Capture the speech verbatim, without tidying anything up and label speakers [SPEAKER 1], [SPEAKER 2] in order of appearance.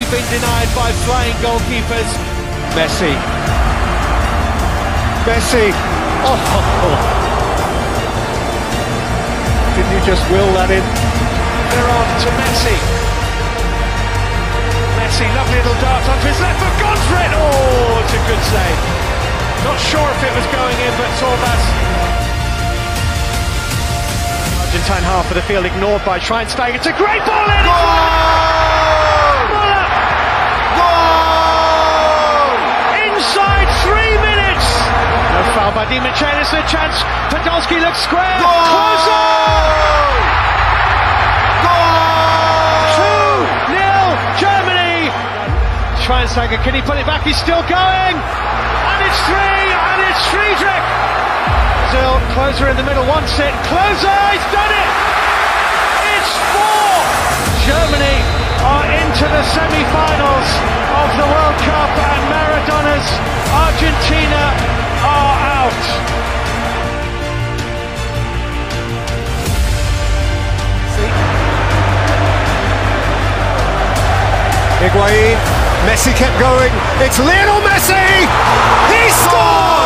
[SPEAKER 1] been denied by flying goalkeepers. Messi. Messi. Oh. Didn't you just will that in? They're on to Messi. Messi, lovely little dart onto his left foot, gone for it! Oh, it's a good save. Not sure if it was going in, but Torvas. Argentine half of the field ignored by Schweinsteiger. It's a great ball in!
[SPEAKER 2] Goal! Goal!
[SPEAKER 1] Inside three minutes! No foul by Di Michelis, a chance. Podolski looks square.
[SPEAKER 2] Goal!
[SPEAKER 1] Closer! Schweinsteiger, can he put it back? He's still going! And it's three! And it's Friedrich! Brazil, Closer in the middle, wants it. Closer! He's done it! It's four! Germany are into the semi-finals of the World Cup, and Maradona's Argentina are out.
[SPEAKER 2] Higuain, Messi kept going, it's Lionel Messi! He scores!